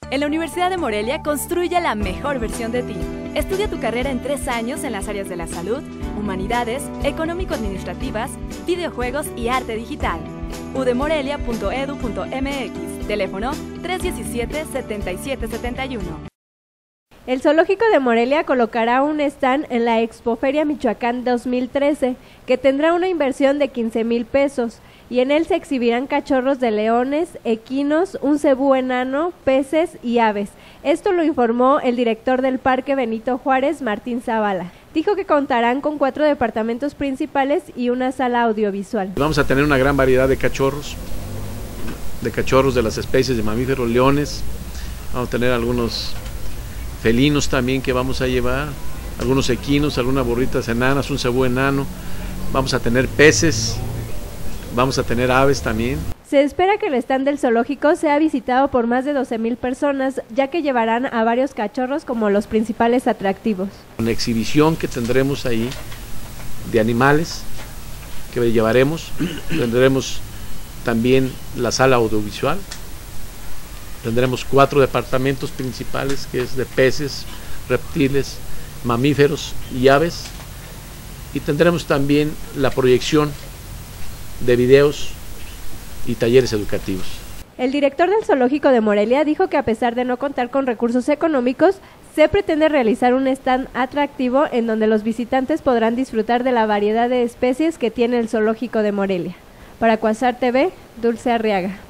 En la Universidad de Morelia construye la mejor versión de ti. Estudia tu carrera en 3 años en las áreas de la salud, humanidades, económico-administrativas, videojuegos y arte digital. udemorelia.edu.mx, teléfono 317-7771. El Zoológico de Morelia colocará un stand en la Expoferia Michoacán 2013, que tendrá una inversión de 15,000 pesos, y en él se exhibirán cachorros de leones, equinos, un cebú enano, peces y aves. Esto lo informó el director del Parque Benito Juárez, Martín Zavala. Dijo que contarán con 4 departamentos principales y una sala audiovisual. Vamos a tener una gran variedad de cachorros de las especies de mamíferos, leones, vamos a tener algunos felinos también que vamos a llevar, algunos equinos, algunas burritas enanas, un cebú enano, vamos a tener peces, vamos a tener aves también. Se espera que el stand del zoológico sea visitado por más de 12,000 personas, ya que llevarán a varios cachorros como los principales atractivos. Una exhibición que tendremos ahí de animales que llevaremos, tendremos también la sala audiovisual, tendremos 4 departamentos principales, que es de peces, reptiles, mamíferos y aves, y tendremos también la proyección de videos y talleres educativos. El director del Zoológico de Morelia dijo que a pesar de no contar con recursos económicos, se pretende realizar un stand atractivo en donde los visitantes podrán disfrutar de la variedad de especies que tiene el Zoológico de Morelia. Para Quasar TV, Dulce Arriaga.